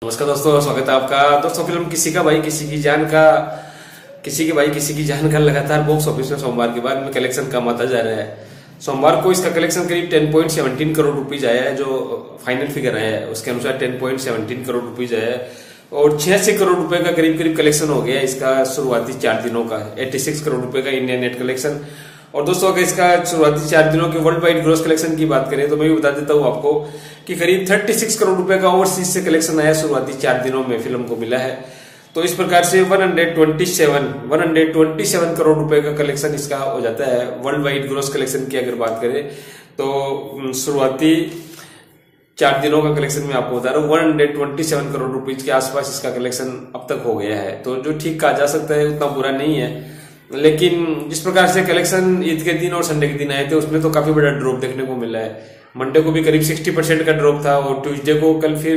नमस्कार दोस्तों, स्वागत है आपका। दोस्तों, फिल्म किसी का भाई किसी की जान का लगातार बॉक्स ऑफिस में सोमवार के बाद में कलेक्शन कम आता जा रहा है। सोमवार को इसका कलेक्शन करीब 10.17 करोड़ रुपीज आया है, जो फाइनल फिगर है उसके अनुसार 10.17 करोड़ रुपीज आया है और 86 करोड़ रुपए का करीब कलेक्शन हो गया इसका शुरुआती 4 दिनों का। 86 करोड़ रुपए का इंडिया नेट कलेक्शन। और दोस्तों, अगर इसका शुरुआती 4 दिनों के वर्ल्ड वाइड ग्रोस कलेक्शन की बात करें तो मैं भी बता देता हूं आपको कि करीब 36 करोड़ रुपए का ओवरसीज से कलेक्शन आया शुरुआती 4 दिनों में फिल्म को मिला है। तो इस प्रकार से 127 करोड़ रुपए का कलेक्शन इसका हो जाता है वर्ल्ड वाइड ग्रोस कलेक्शन की अगर बात करें तो। शुरुआती 4 दिनों का कलेक्शन मैं आपको बता रहा हूँ 127 करोड़ रुपीज के आसपास इसका कलेक्शन अब तक हो गया है। तो जो ठीक कहा जा सकता है, उतना बुरा नहीं है। लेकिन जिस प्रकार से कलेक्शन ईद के दिन और संडे के दिन आए थे उसमें तो काफी बड़ा ड्रॉप देखने को मिला है। मंडे को भी करीब 60% का ड्रॉप था और ट्यूसडे को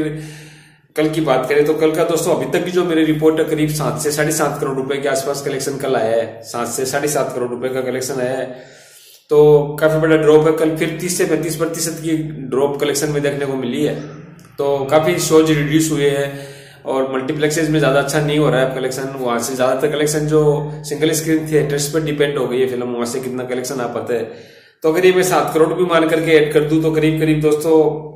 कल की बात करें तो कल का दोस्तों अभी तक की जो मेरी रिपोर्ट है करीब 7 से 7.5 करोड़ रुपए के आसपास कलेक्शन कल आया है। 7 से 7.5 करोड़ रुपए का कलेक्शन आया है, तो काफी बड़ा ड्रॉप है। कल फिर 30 से 35% की ड्रॉप कलेक्शन में देखने को मिली है। तो काफी शोज रिड्यूस हुए हैं और मल्टीप्लेक्सेज में ज्यादा अच्छा नहीं हो रहा है कलेक्शन। वहां से ज्यादातर कलेक्शन जो सिंगल स्क्रीन थिएटर्स पर डिपेंड हो गई है फिल्म, वहां से कितना कलेक्शन आ पाता है। तो अगर ये मैं 7 करोड़ भी मान करके ऐड कर दूं तो करीब दोस्तों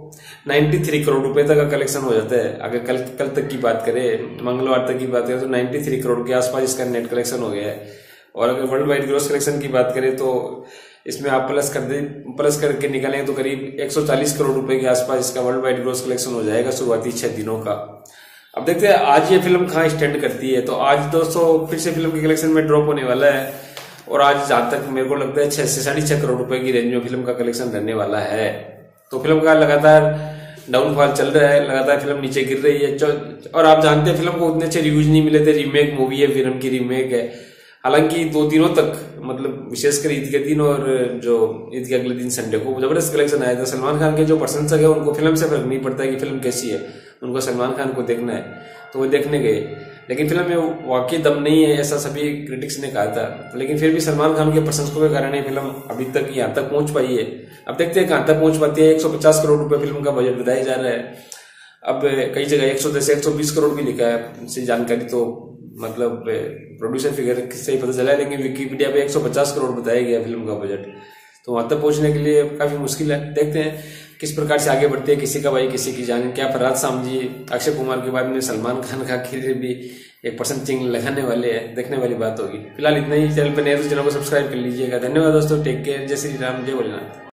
93 करोड़ रुपए तक का कलेक्शन हो जाता है। अगर कल तक की बात करें, मंगलवार तक की बात करें तो 93 करोड़ के आसपास इसका नेट कलेक्शन हो गया है। और अगर वर्ल्ड वाइड ग्रोस कलेक्शन की बात करें तो इसमें आप प्लस करके निकालेंगे तो करीब 140 करोड़ रुपए के आसपास इसका वर्ल्ड वाइड ग्रोस कलेक्शन हो जाएगा शुरुआती 6 दिनों का। अब देखते हैं आज ये फिल्म कहाँ स्टैंड करती है। तो आज दोस्तों फिर से फिल्म के कलेक्शन में ड्रॉप होने वाला है और आज जहां तक मेरे को लगता है 6 से 6.5 करोड़ रुपए की रेंज में फिल्म का कलेक्शन रहने वाला है। तो फिल्म का लगातार डाउनफॉल चल रहा है, लगातार फिल्म नीचे गिर रही है। और आप जानते हैं फिल्म को उतने अच्छे रिव्यूज नहीं मिले थे। रीमेक मूवी है, फिल्म की रीमेक है। हालांकि 2 दिनों तक मतलब विशेषकर ईद के दिन और जो ईद के अगले दिन संडे को जबरदस्त कलेक्शन आया था। सलमान खान के जो प्रशंसक है उनको फिल्म से फर्क नहीं पड़ता है कि फिल्म कैसी है, उनको सलमान खान को देखना है तो वो देखने गए। लेकिन फिल्म में वाकई दम नहीं है ऐसा सभी क्रिटिक्स ने कहा था। लेकिन फिर भी सलमान खान के प्रशंसकों के कारण ये फिल्म अभी तक यहाँ तक पहुंच पाई है। अब देखते हैं कहां तक पहुंच पाती है। 150 करोड़ रुपए फिल्म का बजट बताया जा रहा है। अब कई जगह 110 120 करोड़ भी लिखा है, इससे जानकारी तो मतलब प्रोड्यूसर फिगर से ही पता चला है। लेकिन विकिपीडिया पे 150 करोड़ बताया गया फिल्म का बजट। तो वहां तक पहुंचने के लिए काफी मुश्किल है। देखते हैं किस प्रकार से आगे बढ़ती है किसी का भाई किसी की जान। क्या फरहाद सामजी, अक्षय कुमार के बाद में सलमान खान का आखिर भी 1% चिंग लगाने वाले हैं, देखने वाली बात होगी। फिलहाल इतना ही। चैनल पर नए तो चैनल को सब्सक्राइब कर लीजिएगा। धन्यवाद दोस्तों, टेक केयर, जय श्री राम, जय भोलेनाथ।